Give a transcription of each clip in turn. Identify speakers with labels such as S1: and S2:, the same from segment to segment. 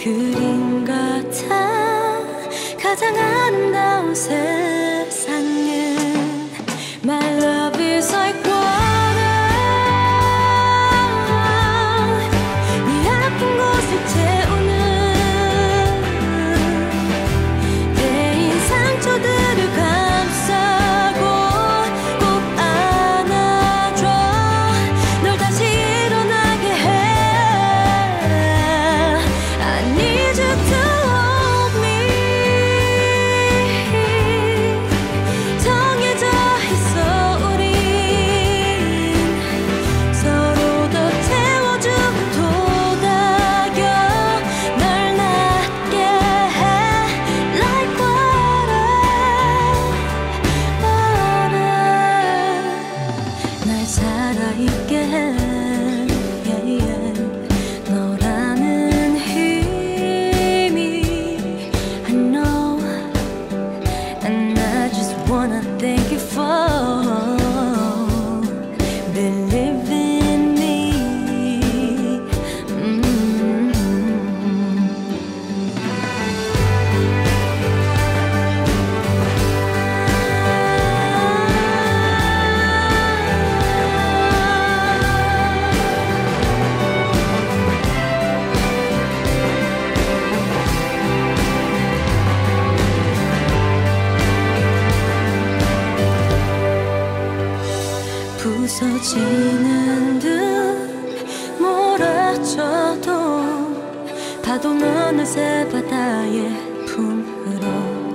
S1: 그림 같아. 가장 아름다운 세상은 My love is like water. 네 아픈 곳을 채우는 베인 상처들을 감싸고 꼭 안아줘. 널 다시 일어나게 해. I need you to hold me. 정해져 있어 우린. 서로 더 채워주고 도닥여 널 낫게 해. Like water, 날 살아있게 해. Yeah, yeah. 너라는 힘이 I know. And I just wanna thank you for believing in me. 부서지는 듯 몰아쳐도 파도는 어느새 바다의 품으로.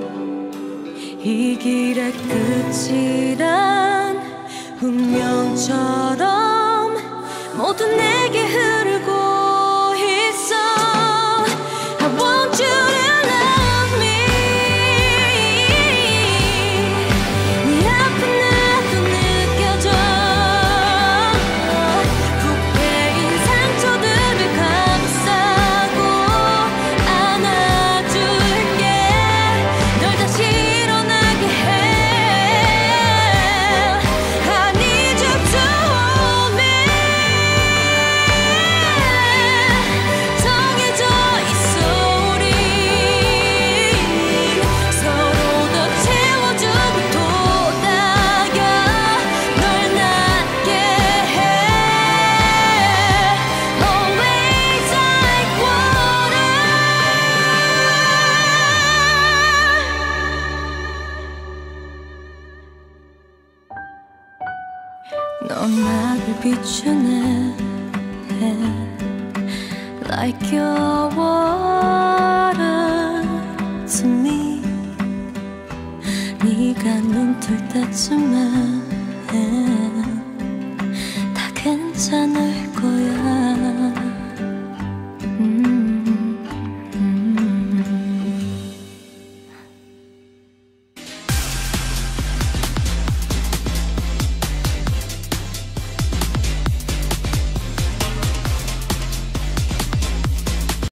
S1: 이 길의 끝이란 운명처럼 모두 내게 흐르고 있어. I want you to love me. 네 아픈 나도 느껴져. 푹 베인 상처들을 감싸고 안아줄게. 널 다시 일어나게 해. I need you to hold me. 정해져 있어 우린. 서로 더 채워주고 도닥여 널 낫게 해. Always like water. 넌 나를 비추네. Like your water to me. 네가 눈뜰 때쯤에 다 괜찮을